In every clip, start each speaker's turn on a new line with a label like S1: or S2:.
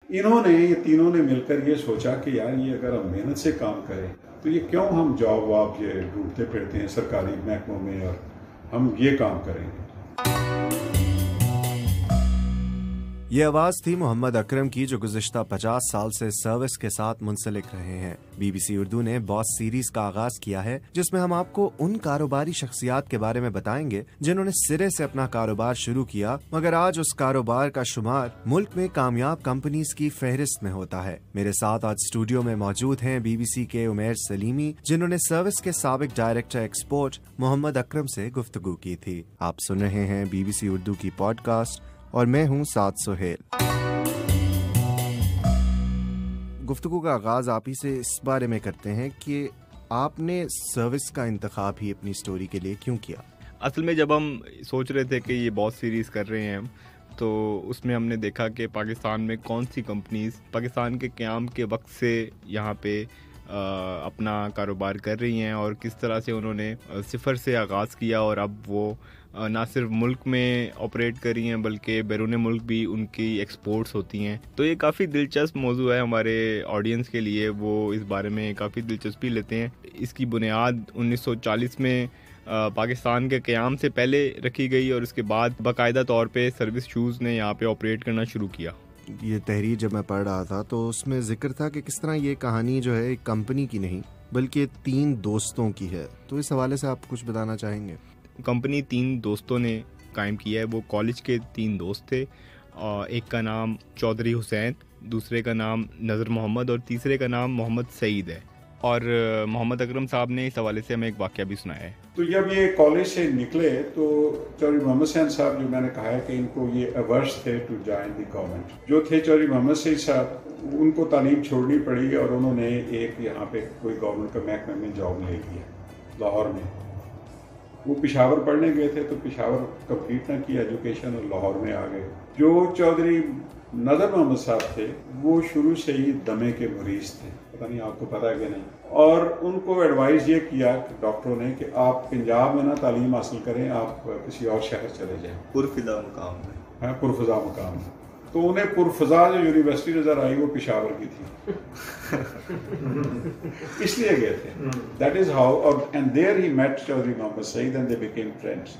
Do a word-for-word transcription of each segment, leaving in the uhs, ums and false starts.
S1: انہوں نے یہ تینوں نے مل کر یہ سوچا کہ یار یہ اگر ہم محنت سے کام کریں تو یہ کیوں ہم جاب واب یہ ڈھونڈتے پھرتے ہیں سرکاری محکموں میں، اور ہم یہ کام کریں گے۔
S2: یہ آواز تھی محمد اکرم کی، جو گزشتہ پچاس سال سے سروس کے ساتھ منسلک رہے ہیں۔ بی بی سی اردو نے باس سیریز کا آغاز کیا ہے، جس میں ہم آپ کو ان کاروباری شخصیات کے بارے میں بتائیں گے جنہوں نے سرے سے اپنا کاروبار شروع کیا، مگر آج اس کاروبار کا شمار ملک میں کامیاب کمپنیز کی فہرست میں ہوتا ہے۔ میرے ساتھ آج اسٹوڈیو میں موجود ہیں بی بی سی کے عمیر سلیمی، جنہوں نے سروس کے سابق ڈائریکٹر ایکسپورٹ محمد اکرم سے گفتگو کی تھی۔ آپ سن رہے ہیں بی بی سی اردو کی پوڈ کاسٹ اور میں ہوں سعد سہیل۔ گفتگو کا آغاز آپ ہی سے اس بارے میں کرتے ہیں کہ آپ نے سروس کا انتخاب ہی اپنی سٹوری کے لیے کیوں کیا؟
S3: اصل میں جب ہم سوچ رہے تھے کہ یہ باس سیریز کر رہے ہیں ہم، تو اس میں ہم نے دیکھا کہ پاکستان میں کون سی کمپنیز پاکستان کے قیام کے وقت سے یہاں پہ اپنا کاروبار کر رہی ہیں، اور کس طرح سے انہوں نے صفر سے آغاز کیا اور اب وہ نہ صرف ملک میں آپریٹ کر رہی ہیں بلکہ بیرون ملک بھی ان کی ایکسپورٹس ہوتی ہیں۔ تو یہ کافی دلچسپ موضوع ہے ہمارے آڈینس کے لیے، وہ اس بارے میں کافی دلچسپی لیتے ہیں۔ اس کی بنیاد انیس سو چالیس میں پاکستان کے قیام سے پہلے رکھی گئی، اور اس کے بعد باقاعدہ طور پہ سروس شوز نے یہاں پہ آپریٹ کرنا شروع کیا۔
S2: یہ تحریر جب میں پڑھ رہا تھا تو اس میں ذکر تھا کہ کس طرح یہ کہانی جو ہے ایک کمپنی کی نہیں بلکہ تین دوستوں کی ہے، تو اس حوالے سے آپ کچھ بتانا چاہیں گے؟
S3: کمپنی تین دوستوں نے قائم کیا ہے۔ وہ کالج کے تین دوست تھے، ایک کا نام چودھری حسین، دوسرے کا نام نذر محمد اور تیسرے کا نام محمد سعید ہے۔ اور محمد اکرم صاحب نے اس حوالے سے ہمیں ایک واقعہ بھی سنایا ہے۔
S1: تو جب یہ کالج سے نکلے تو چودھری محمد حسین صاحب، جو میں نے کہا ہے کہ ان کو یہ ایورس تھے ٹو جوائن دی گورنمنٹ، جو تھے چودھری محمد سعید صاحب، ان کو تعلیم چھوڑنی پڑی اور انہوں نے ایک یہاں پہ کوئی گورنمنٹ کا محکمے میں جاب لے لیا لاہور میں۔ وہ پشاور پڑھنے گئے تھے تو پشاور کمپلیٹ نہ کی ایجوکیشن اور لاہور میں آ گئے۔ جو چودھری نذر محمد صاحب تھے وہ شروع سے ہی دمے کے مریض تھے، پتہ نہیں آپ کو پتہ ہے کہ نہیں، اور ان کو ایڈوائز یہ کیا ڈاکٹروں نے کہ آپ پنجاب میں نہ تعلیم حاصل کریں، آپ کسی اور شہر چلے جائیں
S4: پرفضا مقام میں۔
S1: ہاں، پرفضا مقام میں۔ تو انہیں پرفضا جو یونیورسٹی نظر آئی وہ پشاور کی تھی، اس لیے گئے تھے۔ دیٹ از ہاؤ، اور and there he met Chaudhry Muhammad Saeed and they became friends.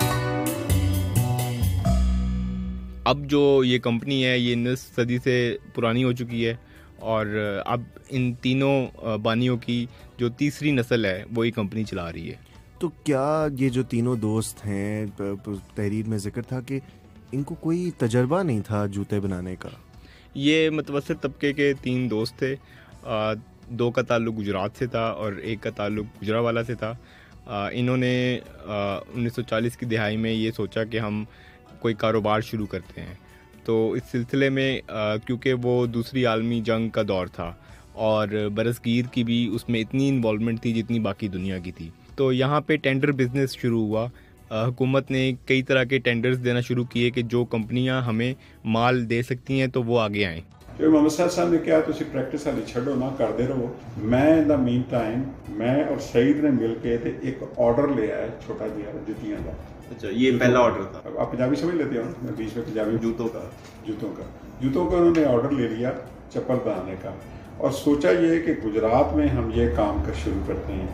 S3: اب جو یہ کمپنی ہے یہ نصف صدی سے پرانی ہو چکی ہے، اور اب ان تینوں بانیوں کی جو تیسری نسل ہے وہ یہ کمپنی چلا رہی ہے۔
S2: تو کیا یہ جو تینوں دوست ہیں، تحریر میں ذکر تھا کہ ان کو کوئی تجربہ نہیں تھا جوتے بنانے کا؟
S3: یہ متوسط طبقے کے تین دوست تھے، دو کا تعلق گجرات سے تھا اور ایک کا تعلق گجرانوالہ سے تھا۔ انہوں نے انیس سو چالیس کی دہائی میں یہ سوچا کہ ہم کوئی کاروبار شروع کرتے ہیں۔ تو اس سلسلے میں کیونکہ وہ دوسری عالمی جنگ کا دور تھا اور برصغیر کی بھی اس میں اتنی انوالومنٹ تھی جتنی باقی دنیا کی تھی، تو یہاں پہ ٹینڈر بزنس شروع ہوا۔ حکومت نے کئی طرح کے ٹینڈرز دینا شروع کیے کہ جو کمپنیاں ہمیں مال دے سکتی ہیں تو وہ آگے آئیں۔
S1: جو محمد صاحب صاحب نے کیا تسی پریکٹس والی چھڑو نہ کرتے رہو، میں ان دا مین ٹائم میں اور سعید نے مل کے ایک آرڈر لے آئے چھوٹا جہا جتیاں کا۔
S4: اچھا، یہ پہلا آرڈر تھا؟
S1: آپ پنجابی سمجھ لیتے ہو، میں بیچ میں پنجابی۔
S4: جوتوں کا
S1: جوتوں کا جوتوں کا انہوں نے آرڈر لے لیا چپل بنانے کا، اور سوچا یہ کہ گجرات میں ہم یہ کام کر شروع کرتے ہیں۔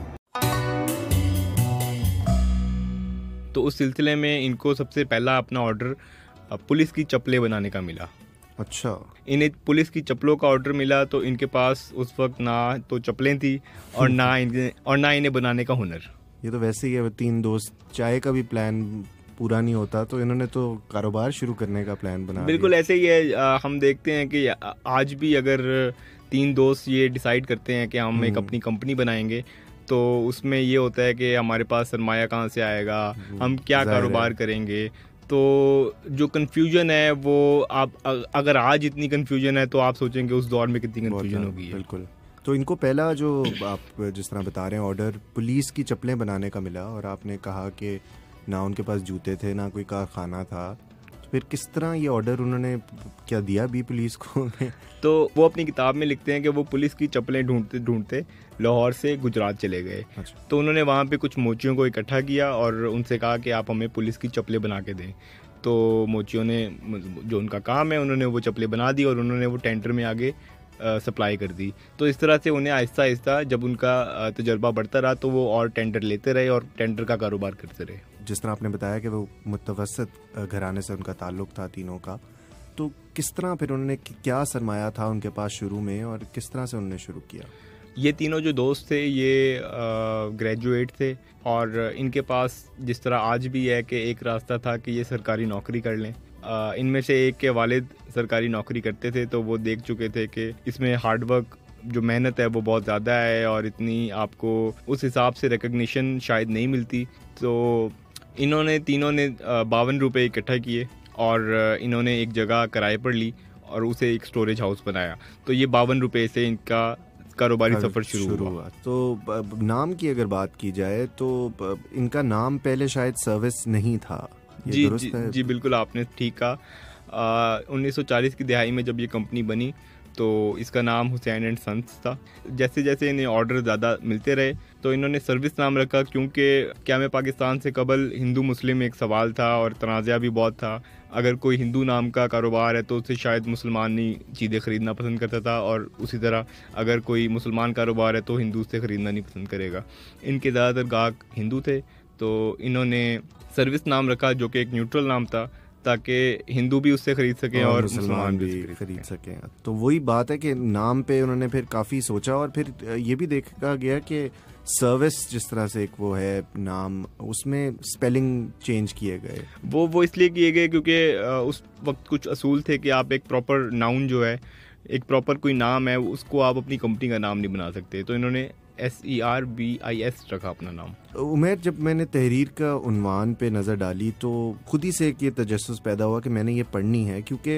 S3: تو اس سلسلے میں ان کو سب سے پہلا اپنا آرڈر پولیس کی چپلیں بنانے کا ملا۔
S2: اچھا،
S3: انہیں پولیس کی چپلوں کا آرڈر ملا تو ان کے پاس اس وقت نہ تو چپلیں تھی اور نہ اور نہ انہیں بنانے کا ہنر۔
S2: یہ تو ویسے ہی ہے، تین دوست چائے کا بھی پلان پورا نہیں ہوتا تو انہوں نے تو کاروبار شروع کرنے کا پلان بنا۔
S3: بالکل ایسے ہی ہے، ہم دیکھتے ہیں کہ آج بھی اگر تین دوست یہ ڈیسائیڈ کرتے ہیں کہ ہم ایک اپنی کمپنی بنائیں گے تو اس میں یہ ہوتا ہے کہ ہمارے پاس سرمایہ کہاں سے آئے گا، ہم کیا کاروبار کریں گے۔ تو جو کنفیوژن ہے وہ آپ اگر آج اتنی کنفیوژن ہے تو آپ سوچیں کہ اس دور میں کتنی کنفیوژن ہوگی۔
S2: بالکل۔ تو ان کو پہلا جو آپ جس طرح بتا رہے ہیں آرڈر پولیس کی چپلیں بنانے کا ملا، اور آپ نے کہا کہ نہ ان کے پاس جوتے تھے نہ کوئی کارخانہ تھا، تو پھر کس طرح یہ آرڈر انہوں نے کیا دیا بھی پولیس کو؟
S3: تو وہ اپنی کتاب میں لکھتے ہیں کہ وہ پولیس کی چپلیں ڈھونڈتے ڈھونڈتے لاہور سے گجرات چلے گئے۔ تو انہوں نے وہاں پہ کچھ موچیوں کو اکٹھا کیا اور ان سے کہا کہ آپ ہمیں پولیس کی چپلیں بنا کے دیں۔ تو موچیوں نے جو ان کا کام ہے انہوں نے وہ چپلیں بنا دی اور انہوں نے وہ ٹینڈر میں آگے سپلائی کر دی. تو اس طرح سے انہیں آہستہ آہستہ جب ان کا تجربہ بڑھتا رہا تو وہ اور ٹینڈر لیتے رہے اور ٹینڈر کا کاروبار کرتے رہے.
S2: جس طرح آپ نے بتایا کہ وہ متوسط گھرانے سے ان کا تعلق تھا تینوں کا، تو کس طرح پھر انہوں نے کیا سرمایہ تھا ان کے پاس شروع میں اور کس طرح سے انہوں نے شروع کیا؟
S3: یہ تینوں جو دوست تھے یہ گریجویٹ تھے اور ان کے پاس جس طرح آج بھی ہے کہ ایک راستہ تھا کہ یہ سرکاری نوکری کر لیں. ان میں سے ایک کے والد سرکاری نوکری کرتے تھے تو وہ دیکھ چکے تھے کہ اس میں ہارڈ ورک جو محنت ہے وہ بہت زیادہ ہے اور اتنی آپ کو اس حساب سے ریکگنیشن شاید نہیں ملتی. تو انہوں نے تینوں نے باون روپے اکٹھا کیے اور انہوں نے ایک جگہ کرائے پر لی اور اسے ایک سٹوریج ہاؤس بنایا. تو یہ باون روپے سے ان کا کاروباری سفر شروع ہوا.
S2: تو نام کی اگر بات کی جائے تو ان کا نام پہلے شاید سروس نہیں تھا.
S3: جی جی جی بالکل آپ نے ٹھیک کہا. انیس سو چالیس کی دہائی میں جب یہ کمپنی بنی تو اس کا نام حسین اینڈ سنس تھا. جیسے جیسے انہیں آرڈر زیادہ ملتے رہے تو انہوں نے سروس نام رکھا کیونکہ قیام پاکستان سے قبل ہندو مسلم ایک سوال تھا اور تنازعہ بھی بہت تھا. اگر کوئی ہندو نام کا کاروبار ہے تو اسے شاید مسلمانی چیزیں خریدنا پسند کرتا تھا اور اسی طرح اگر کوئی مسلمان کاروبار ہے تو ہندو سے خریدنا نہیں پسند کرے گا. ان کے زیادہ تر گاہک ہندو تھے تو انہوں نے سروس نام رکھا جو کہ ایک نیوٹرل نام تھا تاکہ ہندو بھی اس سے خرید سکیں اور مسلمان بھی
S2: خرید سکیں. تو وہی بات ہے کہ نام پہ انہوں نے پھر کافی سوچا اور پھر یہ بھی دیکھا گیا کہ سروس جس طرح سے ایک وہ ہے نام اس میں اسپیلنگ چینج کیے گئے.
S3: وہ وہ اس لیے کیے گئے کیونکہ اس وقت کچھ اصول تھے کہ آپ ایک پراپر ناؤن جو ہے ایک پراپر کوئی نام ہے اس کو آپ اپنی کمپنی کا نام نہیں بنا سکتے. تو انہوں نے S E R B I S رکھا اپنا نام.
S2: عمیر جب میں نے تحریر کا عنوان پہ نظر ڈالی تو خود ہی سے ایک یہ تجسس پیدا ہوا کہ میں نے یہ پڑھنی ہے کیونکہ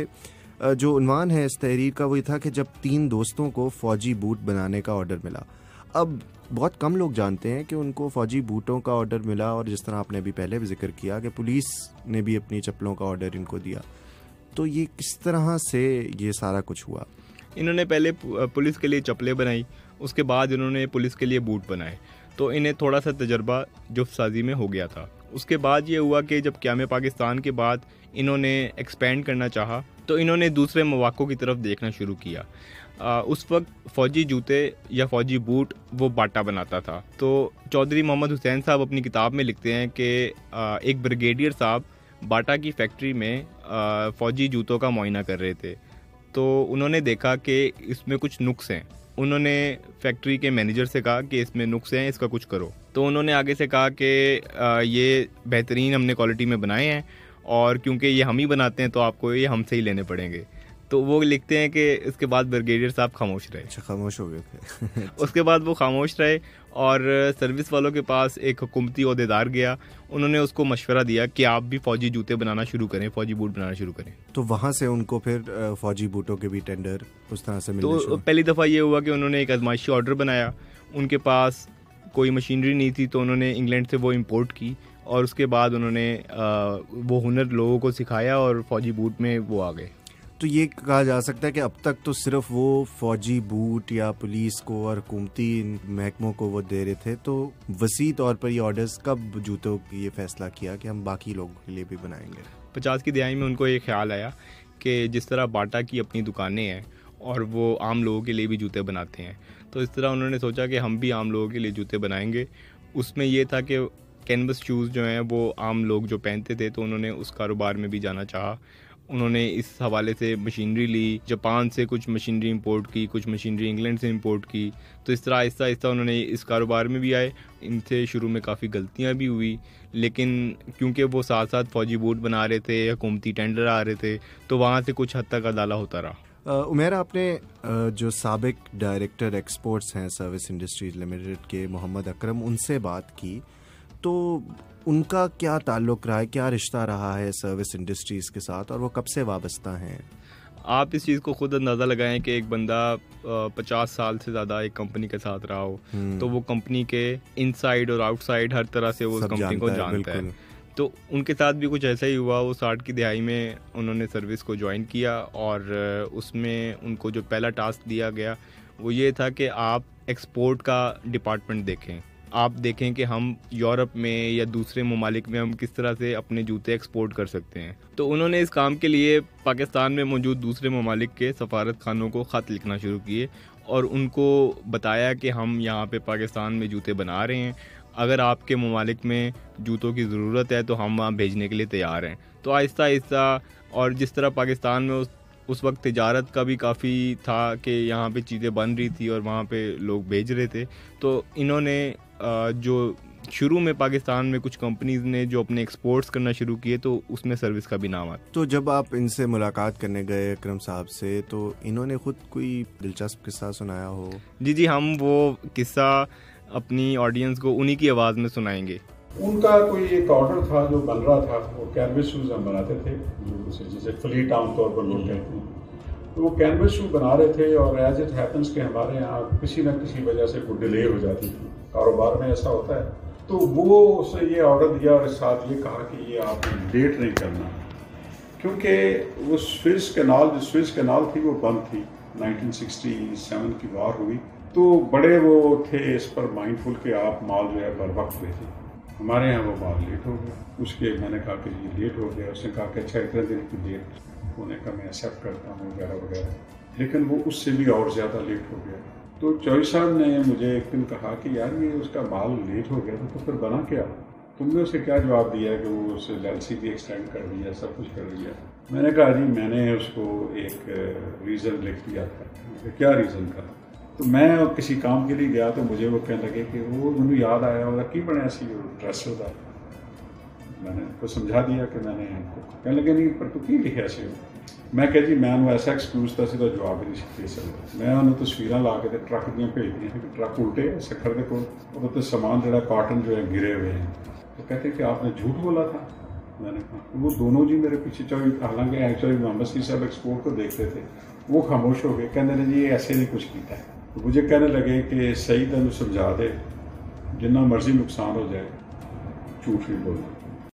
S2: جو عنوان ہے اس تحریر کا وہ تھا کہ جب تین دوستوں کو فوجی بوٹ بنانے کا آرڈر ملا. اب بہت کم لوگ جانتے ہیں کہ ان کو فوجی بوٹوں کا آرڈر ملا اور جس طرح آپ نے ابھی پہلے بھی ذکر کیا کہ پولیس نے بھی اپنی چپلوں کا آرڈر ان کو دیا. تو یہ کس طرح سے یہ سارا کچھ ہوا؟
S3: انہوں نے پہلے پولیس کے لیے چپلیں بنائی، اس کے بعد انہوں نے پولیس کے لیے بوٹ بنائے تو انہیں تھوڑا سا تجربہ جفت سازی میں ہو گیا تھا. اس کے بعد یہ ہوا کہ جب قیام پاکستان کے بعد انہوں نے ایکسپینڈ کرنا چاہا تو انہوں نے دوسرے مواقع کی طرف دیکھنا شروع کیا. آ, اس وقت فوجی جوتے یا فوجی بوٹ وہ باٹا بناتا تھا. تو چودھری محمد حسین صاحب اپنی کتاب میں لکھتے ہیں کہ آ, ایک بریگیڈیئر صاحب باٹا کی فیکٹری میں آ, فوجی جوتوں کا معائنہ کر رہے تھے تو انہوں نے دیکھا کہ اس میں کچھ نقص ہیں. انہوں نے فیکٹری کے مینیجر سے کہا کہ اس میں نقص ہیں، اس کا کچھ کرو. تو انہوں نے آگے سے کہا کہ آ, یہ بہترین ہم نے کوالٹی میں بنائے ہیں اور کیونکہ یہ ہم ہی بناتے ہیں تو آپ کو یہ ہم سے ہی لینے پڑیں گے. تو وہ لکھتے ہیں کہ اس کے بعد بریگیڈیئر صاحب خاموش رہے.
S2: اچھا خاموش ہو گئے تھے.
S3: اس کے بعد وہ خاموش رہے اور سروس والوں کے پاس ایک حکومتی عہدیدار گیا. انہوں نے اس کو مشورہ دیا کہ آپ بھی فوجی جوتے بنانا شروع کریں، فوجی بوٹ بنانا شروع کریں.
S2: تو وہاں سے ان کو پھر فوجی بوٹوں کے بھی ٹینڈر اس طرح سے ملنے شروع.
S3: تو پہلی دفعہ یہ ہوا کہ انہوں نے ایک آزمائشی آرڈر بنایا. ان کے پاس کوئی مشینری نہیں تھی تو انہوں نے انگلینڈ سے وہ امپورٹ کی اور اس کے بعد انہوں نے وہ ہنر لوگوں کو سکھایا اور فوجی بوٹ میں وہ آ گئے.
S2: تو یہ کہا جا سکتا ہے کہ اب تک تو صرف وہ فوجی بوٹ یا پولیس کو اور حکومتی محکموں کو وہ دے رہے تھے. تو وسیع طور پر یہ آرڈرز کب جوتوں کی یہ فیصلہ کیا کہ ہم باقی لوگوں کے لیے بھی بنائیں گے؟
S3: پچاس کی دہائی میں ان کو یہ خیال آیا کہ جس طرح باٹا کی اپنی دکانیں ہیں اور وہ عام لوگوں کے لیے بھی جوتے بناتے ہیں تو اس طرح انہوں نے سوچا کہ ہم بھی عام لوگوں کے لیے جوتے بنائیں گے. اس میں یہ تھا کہ کینوس شوز جو ہیں وہ عام لوگ جو پہنتے تھے تو انہوں نے اس کاروبار میں بھی جانا چاہا. انہوں نے اس حوالے سے مشینری لی، جاپان سے کچھ مشینری امپورٹ کی، کچھ مشینری انگلینڈ سے امپورٹ کی. تو اس طرح آہستہ آہستہ انہوں نے اس کاروبار میں بھی آئے. ان سے شروع میں کافی غلطیاں بھی ہوئی لیکن کیونکہ وہ ساتھ ساتھ فوجی بوٹ بنا رہے تھے، حکومتی ٹینڈر آ رہے تھے تو وہاں سے کچھ حد تک ادالہ ہوتا رہا.
S2: عمیر آپ نے جو سابق ڈائریکٹر ایکسپورٹس ہیں سروس انڈسٹریز لمیٹڈ کے محمد اکرم ان سے بات کی تو ان کا کیا تعلق رہا ہے، کیا رشتہ رہا ہے سروس انڈسٹریز کے ساتھ اور وہ کب سے وابستہ ہیں؟
S3: آپ اس چیز کو خود اندازہ لگائیں کہ ایک بندہ پچاس سال سے زیادہ ایک کمپنی کے ساتھ رہا ہو تو وہ کمپنی کے ان سائڈ اور آؤٹ سائڈ ہر طرح سے وہ کمپنی کو جانتا ہے. تو ان کے ساتھ بھی کچھ ایسا ہی ہوا. وہ ساٹھ کی دہائی میں انہوں نے سروس کو جوائن کیا اور اس میں ان کو جو پہلا ٹاسک دیا گیا وہ یہ تھا کہ آپ ایکسپورٹ کا ڈپارٹمنٹ دیکھیں. آپ دیکھیں کہ ہم یورپ میں یا دوسرے ممالک میں ہم کس طرح سے اپنے جوتے ایکسپورٹ کر سکتے ہیں. تو انہوں نے اس کام کے لیے پاکستان میں موجود دوسرے ممالک کے سفارت خانوں کو خط لکھنا شروع کیے اور ان کو بتایا کہ ہم یہاں پہ پاکستان میں جوتے بنا رہے ہیں, اگر آپ کے ممالک میں جوتوں کی ضرورت ہے تو ہم وہاں بھیجنے کے لیے تیار ہیں. تو آہستہ آہستہ, اور جس طرح پاکستان میں اس اس وقت تجارت کا بھی کافی تھا کہ یہاں پہ چیزیں بن رہی تھی اور وہاں پہ لوگ بھیج رہے تھے, تو انہوں نے جو شروع میں پاکستان میں کچھ کمپنیز نے جو اپنے ایکسپورٹس کرنا شروع کیے تو اس میں سروس کا بھی نام آتا.
S2: تو جب آپ ان سے ملاقات کرنے گئے اکرم صاحب سے, تو انہوں نے خود کوئی دلچسپ قصہ سنایا ہو؟
S3: جی جی ہم وہ قصہ اپنی آڈینس کو انہی کی آواز میں سنائیں گے.
S1: ان کا کوئی ایک آرڈر تھا جو بن رہا تھا, وہ کینوس شوز ہم بناتے تھے جسے فلیٹ عام طور پر لوگ کہتے ہیں, تو وہ کینوس شو بنا رہے تھے اور ایز اٹ ہیپنس کہ ہمارے یہاں کسی نہ کسی وجہ سے کوئی ڈیلے ہو جاتی تھی, کاروبار میں ایسا ہوتا ہے. تو وہ اسے یہ آرڈر دیا اور ساتھ یہ کہا کہ یہ آپ نے لیٹ نہیں کرنا, کیونکہ وہ سوئس کینال جو سوئس کینال تھی وہ بند تھی, نائنٹین سکسٹی سیون کی وار ہوئی, تو بڑے وہ تھے اس پر مائنڈ فل کہ آپ مال جو ہے بر وقت بھیجیں. ہمارے یہاں وہ مال لیٹ ہو گیا. اس کے میں نے کہا کہ یہ لیٹ ہو گیا. اس نے کہا کہ اچھا اتنے دن کی لیٹ ہونے کا میں ایکسیپٹ کرتا ہوں وغیرہ وغیرہ, لیکن وہ اس سے بھی اور زیادہ لیٹ ہو گیا. تو چوہی صاحب نے مجھے ایک دن کہا کہ یار یہ اس کا مال لیٹ ہو گیا تھا تو پھر بنا کیا؟ تم نے اسے کیا جواب دیا کہ وہ اسے ایل سی بھی ایکسٹینڈ کر دیا, سب کچھ کر دیا؟ میں نے کہا جی میں نے اس کو ایک ریزن لکھ دیا تھا. کیا ریزن تھا؟ تو میں کسی کام کے لیے گیا تو مجھے وہ کہنے لگے کہ وہ مجھے یاد آیا ہوگا کی بنے ایسی ڈریس ہوتا. میں نے کو سمجھا دیا کہ میں نے ان کو کہنے لگے نہیں پر تو کی لکھے ایسے ہو. میں کہ جی میں ایسا ایکسکیوز تھا سیدھا جواب ہی نہیں دے سکتا. میں انہوں تصویریں لا کے ٹرک دیا بھیج دی کہ ٹرک الٹے سکھر کے کول اور تو سامان جڑا کاٹن جو ہے گرے ہوئے ہیں. تو کہتے کہ آپ نے جھوٹ بولا تھا. میں نے کہا وہ دونوں جی میرے پیچھے چوہی, حالانکہ ایکچولی محمد سی صاحب ایکسپورٹ کو دیکھتے تھے, وہ خاموش ہو گئے, کہنے لگے جی ایسے نہیں کچھ کیتا ہے. تو مجھے کہنے لگے کہ صحیح تینوں سمجھا دے, جتنا مرضی نقصان ہو جائے جھوٹ نہیں بولنا.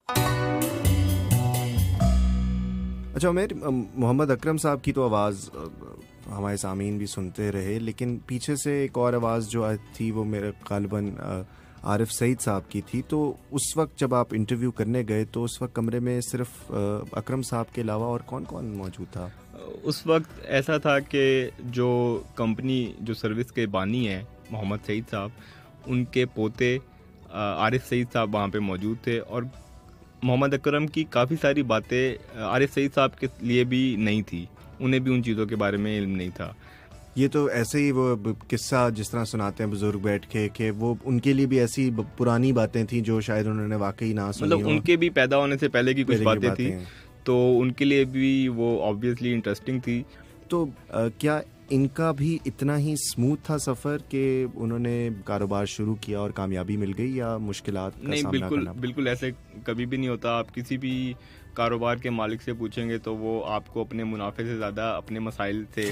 S2: اچھا عمیر, محمد اکرم صاحب کی تو آواز ہمارے سامعین بھی سنتے رہے, لیکن پیچھے سے ایک اور آواز جو تھی وہ میرے غالباً عارف سعید صاحب کی تھی. تو اس وقت جب آپ انٹرویو کرنے گئے تو اس وقت کمرے میں صرف اکرم صاحب کے علاوہ اور کون کون موجود تھا؟
S3: اس وقت ایسا تھا کہ جو کمپنی جو سروس کے بانی ہیں محمد سعید صاحب, ان کے پوتے عارف سعید صاحب وہاں پہ موجود تھے, اور محمد اکرم کی کافی ساری باتیں عارف سعید صاحب کے لیے بھی نہیں تھی, انہیں بھی ان چیزوں کے بارے میں علم نہیں تھا.
S2: یہ تو ایسے ہی وہ قصہ جس طرح سناتے ہیں بزرگ بیٹھ کے کہ وہ ان کے لیے بھی ایسی پرانی باتیں تھیں جو شاید انہوں نے واقعی نہ سنی,
S3: مطلب ان کے بھی پیدا ہونے سے پہلے کی کچھ باتیں تھیں, تو ان کے لیے بھی وہ آبویسلی انٹرسٹنگ تھی.
S2: تو کیا ان کا بھی اتنا ہی اسموتھ تھا سفر کہ انہوں نے کاروبار شروع کیا اور کامیابی مل گئی, یا مشکلات کا
S3: نہیں؟
S2: سامنا
S3: بالکل
S2: کرنا؟
S3: بالکل ایسے کبھی بھی نہیں ہوتا. آپ کسی بھی کاروبار کے مالک سے پوچھیں گے تو وہ آپ کو اپنے منافع سے زیادہ اپنے مسائل سے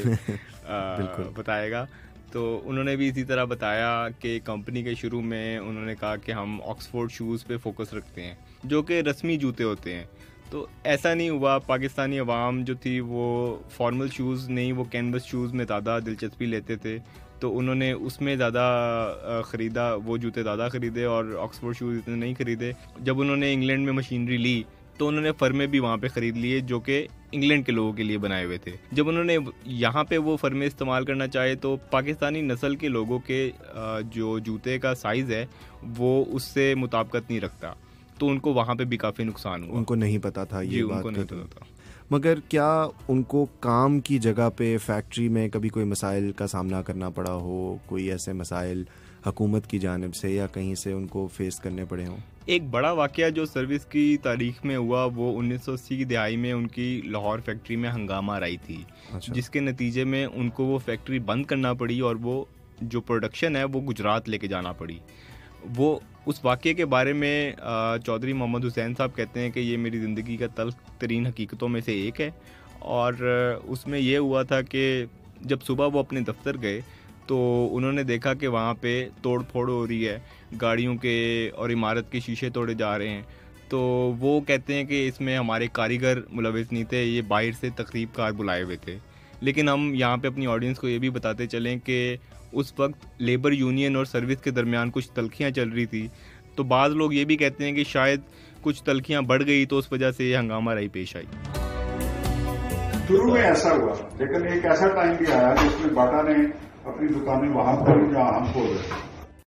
S3: بتائے گا. تو انہوں نے بھی اسی طرح بتایا کہ کمپنی کے شروع میں انہوں نے کہا کہ ہم آکسفورڈ شوز پہ فوکس رکھتے ہیں جو کہ رسمی جوتے ہوتے ہیں. تو ایسا نہیں ہوا. پاکستانی عوام جو تھی وہ فارمل شوز نہیں, وہ کینوس شوز میں زیادہ دلچسپی لیتے تھے, تو انہوں نے اس میں زیادہ خریدا, وہ جوتے زیادہ خریدے اور آکسفورڈ شوز اتنے نہیں خریدے. جب انہوں نے انگلینڈ میں مشینری لی تو انہوں نے فرمیں بھی وہاں پہ خرید لیے جو کہ انگلینڈ کے لوگوں کے لیے بنائے ہوئے تھے. جب انہوں نے یہاں پہ وہ فرمیں استعمال کرنا چاہے تو پاکستانی نسل کے لوگوں کے جو جوتے کا سائز ہے وہ اس سے مطابقت نہیں رکھتا, تو ان کو وہاں پہ بھی کافی نقصان ہوا.
S2: ان کو نہیں پتا تھا یہ
S3: بات.
S2: ان
S3: کو نہیں پتا تھا.
S2: مگر کیا ان کو کام کی جگہ پہ فیکٹری میں کبھی کوئی مسائل کا سامنا کرنا پڑا ہو, کوئی ایسے مسائل حکومت کی جانب سے یا کہیں سے ان کو فیس کرنے پڑے ہوں؟
S3: ایک بڑا واقعہ جو سروس کی تاریخ میں ہوا وہ انیس سو اسی کی دہائی میں ان کی لاہور فیکٹری میں ہنگامہ آئی تھی. اچھا. جس کے نتیجے میں ان کو وہ فیکٹری بند کرنا پڑی اور وہ جو پروڈکشن ہے وہ گجرات لے کے جانا پڑی. وہ اس واقعے کے بارے میں چودھری محمد حسین صاحب کہتے ہیں کہ یہ میری زندگی کا تلخ ترین حقیقتوں میں سے ایک ہے, اور اس میں یہ ہوا تھا کہ جب صبح وہ اپنے دفتر گئے تو انہوں نے دیکھا کہ وہاں پہ توڑ پھوڑ ہو رہی ہے, گاڑیوں کے اور عمارت کے شیشے توڑے جا رہے ہیں. تو وہ کہتے ہیں کہ اس میں ہمارے کاریگر ملوث نہیں تھے, یہ باہر سے تقریب کار بلائے ہوئے تھے. لیکن ہم یہاں پہ اپنی آڈینس کو یہ بھی بتاتے چلیں کہ اس وقت لیبر یونین اور سروس کے درمیان کچھ تلخیاں چل رہی تھی. تو بعض لوگ یہ بھی کہتے ہیں کہ شاید کچھ تلخیاں بڑھ گئی تو اس وجہ سے یہ ہنگامہ رائی پیش آئی.
S1: شروع میں ایسا ہوا, لیکن ایک ایسا ٹائم بھی آیا جس میں باٹا نے اپنی دکانیں وہاں کھولی جہاں ہم کھول رہے تھے.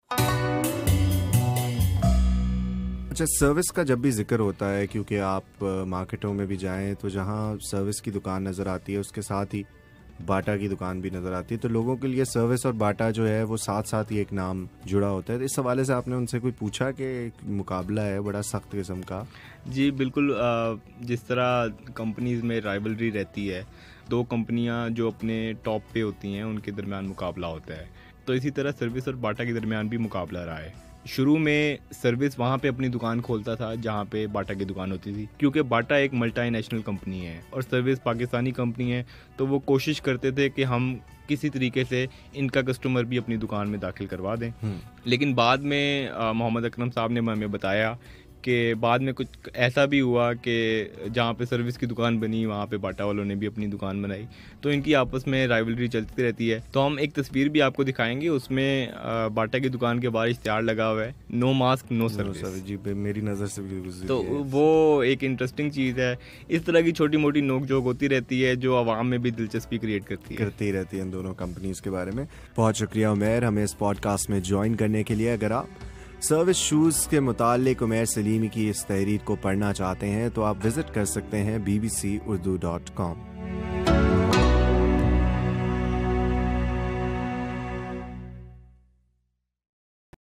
S2: اچھا, سروس کا جب بھی ذکر ہوتا ہے, کیونکہ آپ مارکیٹوں میں بھی جائیں تو جہاں سروس کی دکان نظر آتی ہے اس کے ساتھ ہی باٹا کی دکان بھی نظر آتی ہے, تو لوگوں کے لیے سروس اور باٹا جو ہے وہ ساتھ ساتھ ہی ایک نام جڑا ہوتا ہے. اس حوالے سے آپ نے ان سے کوئی پوچھا کہ مقابلہ ہے بڑا سخت قسم کا؟
S3: جی بالکل, جس طرح کمپنیز میں رائیولری رہتی ہے, دو کمپنیاں جو اپنے ٹاپ پہ ہوتی ہیں ان کے درمیان مقابلہ ہوتا ہے, تو اسی طرح سروس اور باٹا کے درمیان بھی مقابلہ رہا ہے. شروع میں سروس وہاں پہ اپنی دکان کھولتا تھا جہاں پہ باٹا کی دکان ہوتی تھی, کیونکہ باٹا ایک ملٹی نیشنل کمپنی ہے اور سروس پاکستانی کمپنی ہے, تو وہ کوشش کرتے تھے کہ ہم کسی طریقے سے ان کا کسٹمر بھی اپنی دکان میں داخل کروا دیں. لیکن بعد میں محمد اکرم صاحب نے ہمیں بتایا کہ بعد میں کچھ ایسا بھی ہوا کہ جہاں پہ سروس کی دکان بنی وہاں پہ باٹا والوں نے بھی اپنی دکان بنائی, تو ان کی آپس میں رائیولری چلتی رہتی ہے. تو ہم ایک تصویر بھی آپ کو دکھائیں گے, اس میں باٹا کی دکان کے باہر اشتہار لگا ہوا ہے, نو ماسک نو سروس.
S2: جی میری نظر سے بھی گزری.
S3: تو وہ ایک انٹرسٹنگ چیز ہے. اس طرح کی چھوٹی موٹی نوک جھوک ہوتی رہتی ہے جو عوام میں بھی دلچسپی کریٹ کرتی ہے
S2: کرتی رہتی ہے ان دونوں کمپنیز کے بارے میں. بہت شکریہ عمیر ہمیں اس پوڈ کاسٹ میں جوائن کرنے کے لیے. اگر آپ سروس شوز کے متعلق عمیر سلیمی کی اس تحریر کو پڑھنا چاہتے ہیں تو آپ وزٹ کر سکتے ہیں B B C Urdu dot کام.